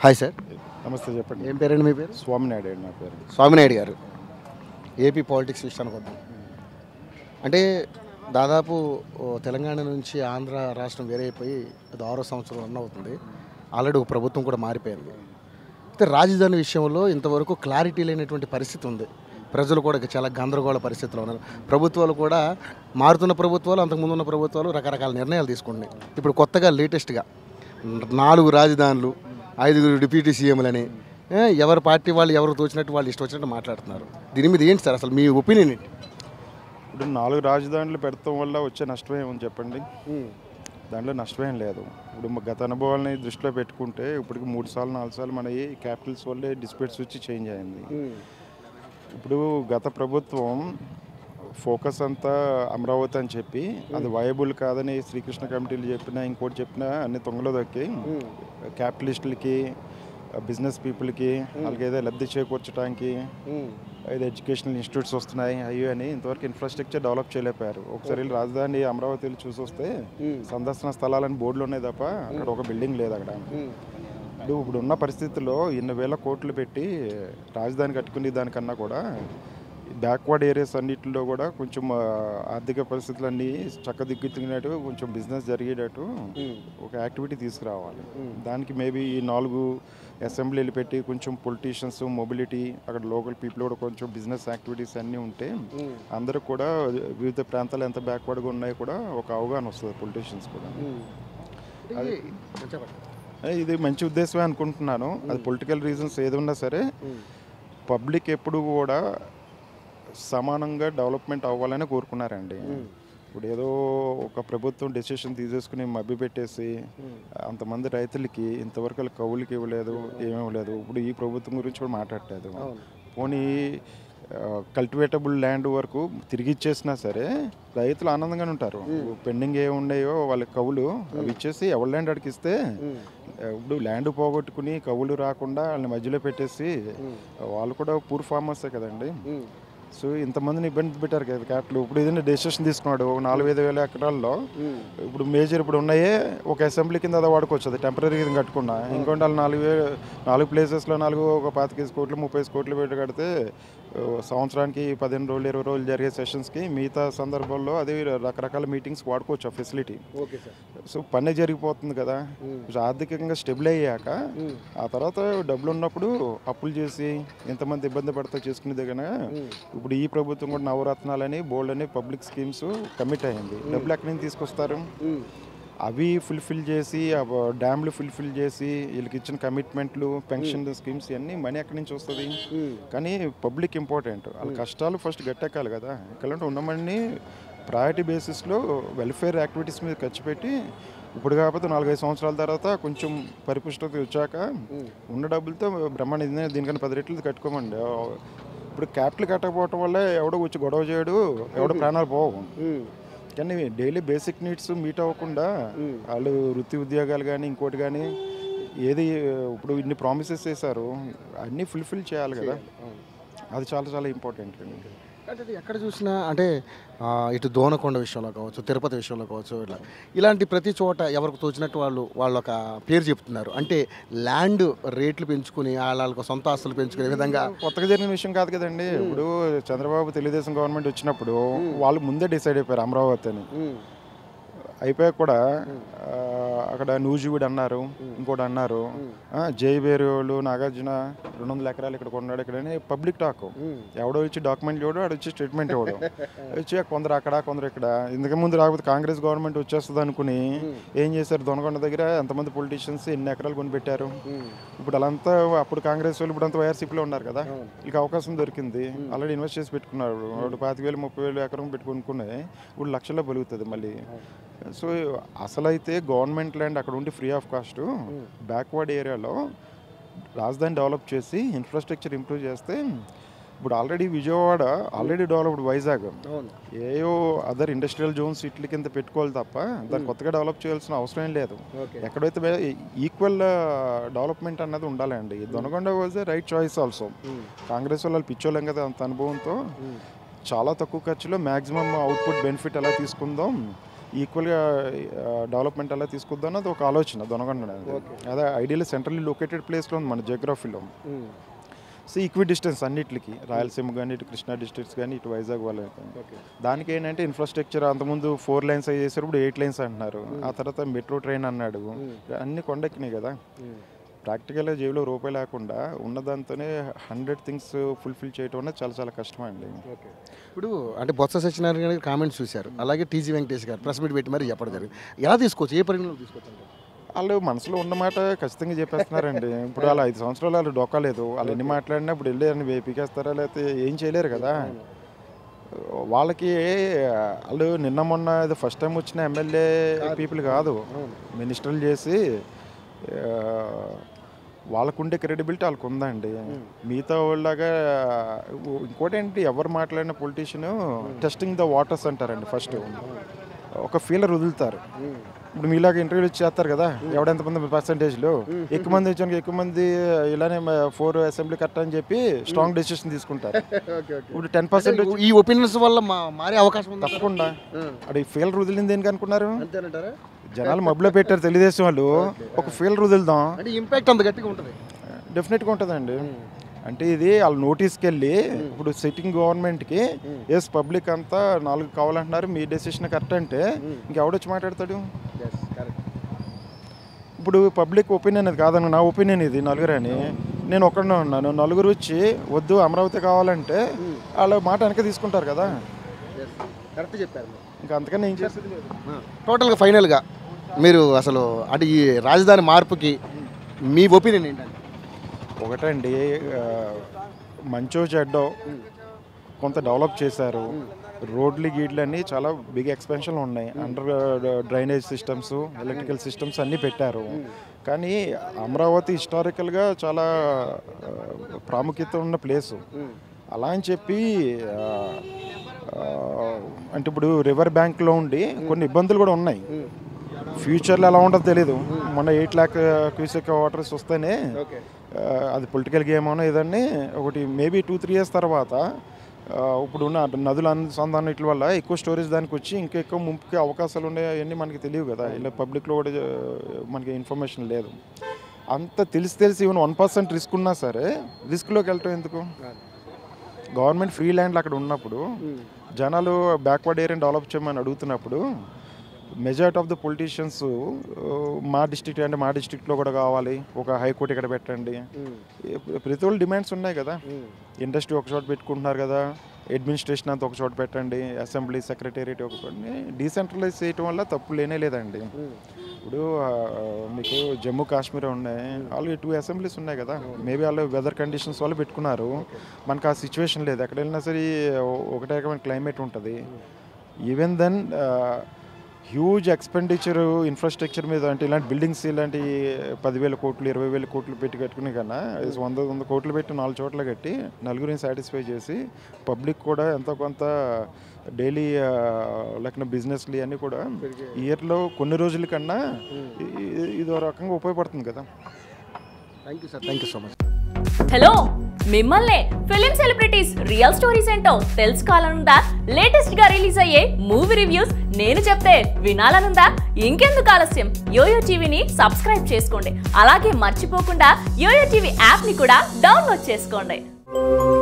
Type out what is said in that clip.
Hi sir. నమస్తే, చెప్పండి. ఏం పేరండి మీ పేరు? స్వామినాయుడు అండి నా పేరు. స్వామినాయుడు గారు, ఏపీ పాలిటిక్స్ విషయానికి వద్దాం. అంటే దాదాపు తెలంగాణ నుంచి ఆంధ్ర రాష్ట్రం వేరే అయిపోయి అది 6వ సంవత్సరం రన్ అవుతుంది. ఆల్రెడీ ఒక ప్రభుత్వం కూడా మారిపోయింది. అయితే రాజధాని విషయంలో ఇంతవరకు క్లారిటీ లేనటువంటి పరిస్థితి ఉంది. ప్రజలు కూడా చాలా గందరగోళ పరిస్థితిలో ఉన్నారు. ప్రభుత్వాలు కూడా మారుతున్న ప్రభుత్వాలు, అంతకుముందు ఉన్న ప్రభుత్వాలు రకరకాల నిర్ణయాలు తీసుకుంటున్నాయి. ఇప్పుడు కొత్తగా లేటెస్ట్గా 4 రాజధానులు, 5 డిప్యూటీ సీఎంలని, ఎవరి పార్టీ వాళ్ళు ఎవరు తోచినట్టు వాళ్ళు ఇష్టం వచ్చినట్టు మాట్లాడుతున్నారు. దీని మీద ఏంటి సార్ అసలు మీ ఒపీనియన్ ఏంటి? ఇప్పుడు 4 రాజధానులు పెడతాం వల్ల వచ్చే నష్టం ఏమని చెప్పండి. దాంట్లో నష్టమేం లేదు. ఇప్పుడు గత అనుభవాలని దృష్టిలో పెట్టుకుంటే ఇప్పటికి 3 సార్లు 4 సార్లు మన ఈ క్యాపిటల్స్ వల్లే డిస్ప్యూట్స్ వచ్చి చేంజ్ అయింది. ఇప్పుడు గత ప్రభుత్వం ఫోకస్ అంతా అమరావతి అని చెప్పి అది వయబుల్ కాదని శ్రీకృష్ణ కమిటీలు చెప్పినా ఇంకోటి చెప్పినా అన్ని తొంగలో దొక్కి క్యాపిటలిస్టులకి, బిజినెస్ పీపుల్కి వాళ్ళకి ఏదో లబ్ధి చేకూర్చడానికి ఏదో ఎడ్యుకేషనల్ ఇన్స్టిట్యూట్స్ వస్తున్నాయి అయ్యో అని ఇంతవరకు ఇన్ఫ్రాస్ట్రక్చర్ డెవలప్ చేయలేకపోయారు. ఒకసారి రాజధాని అమరావతిలో చూసి వస్తే సందర్శన స్థలాలని బోర్డులు ఉన్నాయి తప్ప అక్కడ ఒక బిల్డింగ్ లేదు. అక్కడ ఇప్పుడు ఉన్న పరిస్థితుల్లో ఎన్ని వేల కోట్లు పెట్టి రాజధాని కట్టుకునే దానికన్నా కూడా బ్యాక్వర్డ్ ఏరియాస్ అన్నింటిలో కూడా కొంచెం ఆర్థిక పరిస్థితులన్నీ చక్కదిద్దుతున్నట్టు కొంచెం బిజినెస్ జరిగేటట్టు ఒక యాక్టివిటీ తీసుకురావాలి. దానికి మేబీ ఈ 4 అసెంబ్లీలు పెట్టి కొంచెం పొలిటీషియన్స్ మొబిలిటీ, అక్కడ లోకల్ పీపుల్ కూడా కొంచెం బిజినెస్ యాక్టివిటీస్ అన్నీ ఉంటే అందరూ కూడా వివిధ ప్రాంతాలు ఎంత బ్యాక్వర్డ్గా ఉన్నాయో కూడా ఒక అవగాహన వస్తుంది పొలిటీషియన్స్ కూడా. ఇది మంచి ఉద్దేశమే అనుకుంటున్నాను. అది పొలిటికల్ రీజన్స్ ఏది ఉన్నా సరే పబ్లిక్ ఎప్పుడు కూడా సమానంగా డెవలప్మెంట్ అవ్వాలని కోరుకున్నారండి. ఇప్పుడు ఏదో ఒక ప్రభుత్వం డెసిషన్ తీసేసుకుని మభ్యపెట్టేసి అంతమంది రైతులకి ఇంతవరకు కౌలుకి ఇవ్వలేదు, ఏమివ్వలేదు. ఇప్పుడు ఈ ప్రభుత్వం గురించి కూడా మాట్లాడలేదు. పోనీ కల్టివేటబుల్ ల్యాండ్ వరకు తిరిగి ఇచ్చేసినా సరే రైతులు ఆనందంగానే ఉంటారు. పెండింగ్ ఏ ఉన్నాయో వాళ్ళ కవులు అవి ఇచ్చేసి ఎవరి ల్యాండ్ అడిగిస్తే ఇప్పుడు ల్యాండ్ పోగొట్టుకుని కవులు రాకుండా వాళ్ళని మధ్యలో పెట్టేసి వాళ్ళు కూడా పూర్ ఫార్మర్సే కదండి. సో ఇంతమందిని ఇబ్బంది పెట్టారు కదా క్యాపిటల్. ఇప్పుడు ఏదైనా డెసిషన్ తీసుకున్నాడు 4-5 వేల ఎకరాల్లో, ఇప్పుడు మేజర్ ఇప్పుడు ఉన్నాయే ఒక అసెంబ్లీ కింద అదే వాడుకోవచ్చు, అది టెంపరీ కింద కట్టుకున్నా. ఇంకోటి వాళ్ళు 4 ప్లేసెస్లో 25 కోట్లు 30 కోట్లు పెట్టి కడితే సంవత్సరానికి 15 రోజులు 20 రోజులు జరిగే సెషన్స్కి మిగతా సందర్భాల్లో అది రకరకాల మీటింగ్స్ వాడుకోవచ్చు ఆ ఫెసిలిటీ. సో పని జరిగిపోతుంది కదా. ఆర్థికంగా స్టెబుల్ అయ్యాక ఆ తర్వాత డబ్బులు ఉన్నప్పుడు అప్పులు చేసి ఎంతమంది ఇబ్బంది పడతా చేసుకునేది కనుక ఇప్పుడు ఈ ప్రభుత్వం కూడా నవరత్నాలని బోల్డ్ అని పబ్లిక్ స్కీమ్స్ కమిట్ అయ్యింది. డబ్బులు ఎక్కడి నుంచి తీసుకొస్తారు? అవి ఫుల్ఫిల్ చేసి డ్యామ్లు ఫుల్ఫిల్ చేసి వీళ్ళకి ఇచ్చిన కమిట్మెంట్లు, పెన్షన్ స్కీమ్స్ ఇవన్నీ మనీ ఎక్కడి నుంచి వస్తుంది? కానీ పబ్లిక్ ఇంపార్టెంట్. వాళ్ళ కష్టాలు ఫస్ట్ గట్టెక్కాలి కదా. ఎక్కడంటే ఉన్న మనీ ప్రయారిటీ బేసిస్లో వెల్ఫేర్ యాక్టివిటీస్ మీద ఖర్చు పెట్టి ఇప్పుడు కాకపోతే 4-5 సంవత్సరాల తర్వాత కొంచెం పరిపుష్టత వచ్చాక ఉన్న డబ్బులతో బ్రహ్మాండ దీనికన్నా 10 రెట్లు కట్టుకోమండి. ఇప్పుడు క్యాపిటల్ కట్టకపోవటం వల్ల ఎవడో వచ్చి గొడవ చేయడు, ఎవడో ప్రాణాలు పోవు. కానీ డైలీ బేసిక్ నీడ్స్ మీట్ అవ్వకుండా వాళ్ళు వృత్తి ఉద్యోగాలు కానీ ఇంకోటి కానీ ఏది ఇప్పుడు ఇన్ని ప్రామిసెస్ చేశారు అన్నీ ఫుల్ఫిల్ చేయాలి కదా. అది చాలా చాలా ఇంపార్టెంట్. అంటే ఎక్కడ చూసినా అంటే ఇటు దోనకొండ విషయంలో కావచ్చు, తిరుపతి విషయంలో కావచ్చు, ఇలాంటి ప్రతి చోట ఎవరికి తోచినట్టు వాళ్ళు ఒక పేరు చెప్తున్నారు. అంటే ల్యాండ్ రేట్లు పెంచుకుని వాళ్ళకి సొంత ఆస్తులు పెంచుకునే విధంగా కొత్తగా జరిగిన విషయం కాదు కదండి. ఇప్పుడు చంద్రబాబు తెలుగుదేశం గవర్నమెంట్ వచ్చినప్పుడు వాళ్ళు ముందే డిసైడ్ అయిపోయారు అమరావతి అని. అయిపోయాక కూడా అక్కడ నూజివీడు అన్నారు, ఇంకోటి అన్నారు, జైబేరి వాళ్ళు నాగార్జున 200 ఎకరాలు ఇక్కడ కొన్నాడు ఇక్కడని పబ్లిక్ టాక్. ఎవడో వచ్చి డాక్యుమెంట్ ఇవ్వడు, ఆడ వచ్చి స్టేట్మెంట్ ఇవ్వడు. వచ్చి కొందరు అక్కడ కొందరు ఇక్కడ. ఇంతకుముందు రాకపోతే కాంగ్రెస్ గవర్నమెంట్ వచ్చేస్తుంది అనుకుని ఏం చేశారు? దొనకొండ దగ్గర ఎంతమంది పొలిటీషియన్స్ ఎన్ని ఎకరాలు కొని పెట్టారు. ఇప్పుడు అలాంతా అప్పుడు కాంగ్రెస్ వాళ్ళు ఇప్పుడు అంతా వైఆర్సీపీలో ఉన్నారు కదా, వీళ్ళకి అవకాశం దొరికింది. ఆల్రెడీ ఇన్వెస్ట్ చేసి పెట్టుకున్నారు. 25,000-30,000 ఎకరం పెట్టుకునే ఇప్పుడు లక్షల్లో బలుగుతుంది మళ్ళీ. సో అసలైతే గవర్నమెంట్ ల్యాండ్ అక్కడ ఉండి ఫ్రీ ఆఫ్ కాస్ట్ బ్యాక్వర్డ్ ఏరియాలో రాజధాని డెవలప్ చేసి ఇన్ఫ్రాస్ట్రక్చర్ ఇంప్రూవ్ చేస్తే ఇప్పుడు already Vijayawada already developed, Vizag ఏయో అదర్ ఇండస్ట్రియల్ జోన్స్ ఇట్ల కింద పెట్టుకోవాలి తప్ప దాన్ని కొత్తగా డెవలప్ చేయాల్సిన అవసరం ఏం లేదు. ఎక్కడైతే ఈక్వల్ డెవలప్మెంట్ అన్నది ఉండాలండి. Donakonda was a right choice also. Congress వాళ్ళు పిచ్చోళ్ళం కదా అంత అనుభవంతో చాలా తక్కువ ఖర్చులో మ్యాక్సిమం అవుట్పుట్ బెనిఫిట్ ఎలా తీసుకుందాం, ఈక్వల్గా డెవలప్మెంట్ ఎలా తీసుకొద్దాం అన్నది ఒక ఆలోచన దొనగొండ. అదే ఐడియల్ సెంట్రల్లీ లొకేటెడ్ ప్లేస్లో ఉంది మన జియోగ్రఫీలో. సో ఈక్వి డిస్టెన్స్ అన్నిటికి, రాయలసీమ కానీ ఇటు కృష్ణా డిస్ట్రిక్ట్స్ కానీ ఇటు వైజాగ్ వాళ్ళు. దానికి ఏంటంటే ఇన్ఫ్రాస్ట్రక్చర్ అంతకుముందు 4 lanes చేశారు, ఇప్పుడు 8 lanes అంటున్నారు. ఆ తర్వాత మెట్రో ట్రైన్ అన్నాడు. అన్నీ కొండెక్కినాయి కదా. ప్రాక్టికల్గా జేబులో రూపాయి లేకుండా ఉన్నదాంతోనే 100 things ఫుల్ఫిల్ చేయడం అనేది చాలా చాలా కష్టం అండి. ఇప్పుడు అంటే బొత్స సత్యనారాయణ గారి కామెంట్స్ చూశారు, అలాగే టీజీ వెంకటేష్ గారు ప్రెస్ మీట్ పెట్టి మరి చెప్పడం జరిగింది. ఎలా తీసుకోవచ్చు, ఏ పరిగణలో తీసుకోవచ్చు? వాళ్ళు మనసులో ఉన్నమాట ఖచ్చితంగా చెప్పేస్తున్నారండి. ఇప్పుడు వాళ్ళు 5 సంవత్సరాలు వాళ్ళు డొక్కలేదు. వాళ్ళు ఎన్ని మాట్లాడినా ఇప్పుడు వెళ్ళి అని వేపికేస్తారా, లేకపోతే ఏం చేయలేరు కదా. వాళ్ళకి వాళ్ళు నిన్న మొన్న ఇది ఫస్ట్ టైం వచ్చిన ఎమ్మెల్యే పీపుల్ కాదు, మినిస్టర్లు చేసి వాళ్ళకుండే క్రెడిబిలిటీ వాళ్ళకు ఉందండి. మిగతా వాళ్ళగా ఇంకోటి ఏంటి, ఎవరు మాట్లాడిన పొలిటీషియన్ టెస్టింగ్ ద వాటర్స్ అంటారండి. ఫస్ట్ ఒక ఫీలర్ వదులుతారు. ఇప్పుడు మీలాగా ఇంటర్వ్యూలు చేస్తారు కదా, ఎవడెంతమంది పర్సంటేజ్లు ఎక్కువ మంది వచ్చాను, ఎక్కువ మంది ఇలానే 4 అసెంబ్లీ కరెక్ట్ అని చెప్పి స్ట్రాంగ్ డెసిషన్ తీసుకుంటారు. ఇప్పుడు 10% ఈ ఒపీనియన్స్ వల్ల మారే అవకాశం ఉంది తప్పకుండా. అది ఫీలర్ వదిలింది దేనికి అనుకున్నారు? జనాలు మబ్బులో పెట్టారు తెలుగుదేశం వాళ్ళు, ఒక ఫీలర్ వదులుదాం, ఇంపాక్ట్ అంత గట్టిగా ఉంటుంది. డెఫినెట్గా ఉంటుందండి. అంటే ఇది వాళ్ళ నోటీస్కి వెళ్ళి ఇప్పుడు సిట్టింగ్ గవర్నమెంట్కి ఎస్ పబ్లిక్ అంతా 4 కావాలంటున్నారు, మీ డెసిషన్ కరెక్ట్ అంటే ఇంకెవడొచ్చి మాట్లాడతాడు? ఇప్పుడు పబ్లిక్ ఒపీనియన్ అది కాదన్న, నా ఒపీనియన్ ఇది 4 అని. నేను ఒక్కడనే ఉన్నాను, 4 వచ్చి వద్దు అమరావతి కావాలంటే వాళ్ళ మాట వెనక తీసుకుంటారు కదా. కరెక్ట్ చెప్పారు. ఇంకా అంతకన్నా ఏం చేస్తుంది లేదు. టోటల్గా ఫైనల్గా మీరు అసలు అంటే ఈ రాజధాని మార్పుకి మీ ఒపీనియన్ ఏంటంటే? ఒకటండి, మంచో చెడ్డో కొంత డెవలప్ చేశారు. రోడ్లు గీడ్లు అన్నీ చాలా బిగ్ ఎక్స్పెన్షన్ ఉన్నాయి. Under drainage systems, electrical systems అన్నీ పెట్టారు. కానీ అమరావతి హిస్టారికల్గా చాలా ప్రాముఖ్యత ఉన్న ప్లేసు. అలా అని చెప్పి అంటే ఇప్పుడు రివర్ బ్యాంక్లో ఉండి కొన్ని ఇబ్బందులు కూడా ఉన్నాయి. ఫ్యూచర్లో ఎలా ఉంటుందో తెలీదు. మొన్న 8 lakh క్యూసెక్ వాటర్స్ వస్తేనే అది పొలిటికల్ గేమ్ అనో ఏదన్నీ ఒకటి మేబీ 2-3 years తర్వాత ఇప్పుడు ఉన్న నదుల అనుసంధానం వీటి వల్ల ఎక్కువ స్టోరేజ్ దానికి వచ్చి ఇంకా ఎక్కువ ముంపుకి అవకాశాలు ఉన్నాయి. అవన్నీ మనకి తెలియవు కదా, ఇలా పబ్లిక్లో కూడా మనకి ఇన్ఫర్మేషన్ లేదు. అంత తెలిసి ఈవెన్ 1% రిస్క్ ఉన్నా సరే రిస్క్లోకి వెళ్ళటం ఎందుకు? గవర్నమెంట్ ఫ్రీ ల్యాండ్లు అక్కడ ఉన్నప్పుడు జనాలు బ్యాక్వర్డ్ ఏరియాని డెవలప్ చేయమని అడుగుతున్నప్పుడు మెజారిటీ ఆఫ్ ద పొలిటీషియన్స్ మా డిస్ట్రిక్ట్ అంటే మా డిస్ట్రిక్ట్లో కూడా కావాలి, ఒక హైకోర్టు ఇక్కడ పెట్టండి, ప్రతి ఒళ్ళు డిమాండ్స్ ఉన్నాయి కదా. ఇండస్ట్రీ ఒక చోట పెట్టుకుంటున్నారు కదా, అడ్మినిస్ట్రేషన్ అంతా ఒక చోట పెట్టండి, అసెంబ్లీ సెక్రటేరియట్ ఒక డీసెంట్రలైజ్ చేయడం వల్ల తప్పు లేనే లేదండి. ఇప్పుడు మీకు జమ్మూ కాశ్మీర్ ఉన్నాయి, వాళ్ళు 2 assemblies ఉన్నాయి కదా. మేబీ వాళ్ళు వెదర్ కండిషన్స్ వల్ల పెట్టుకున్నారు. మనకు ఆ సిచ్యువేషన్ లేదు. ఎక్కడ వెళ్ళినా సరే ఒకటే రకమైన క్లైమేట్ ఉంటుంది. Even then huge expenditure infrastructure మీద, అంటే ఇలాంటి బిల్డింగ్స్ ఇలాంటి 10,000 కోట్లు 20,000 కోట్లు పెట్టి కట్టుకునే కన్నా 100 కోట్లు పెట్టి 4 చోట్ల కట్టి నలుగురిని సాటిస్ఫై చేసి పబ్లిక్ కూడా ఎంతో కొంత డైలీ లేకపోతే బిజినెస్లు ఇవన్నీ కూడా ఇయర్లో కొన్ని రోజుల కన్నా ఇదో రకంగా ఉపయోగపడుతుంది కదా. Thank you sir, thank you so much. Hello, మిమ్మల్ని ఫిలిం సెలబ్రిటీస్ రియల్ స్టోరీస్ ఏంటో తెలుసుకోవాలనుందా? లేటెస్ట్ గా రిలీజ్ అయ్యే మూవీ రివ్యూస్ నేను చెప్తే వినాలనుందా? ఇంకెందుకు ఆలస్యం, యోయో టీవీని సబ్స్క్రైబ్ చేసుకోండి. అలాగే మర్చిపోకుండా యోయో టీవీ యాప్ ని కూడా డౌన్లోడ్ చేసుకోండి.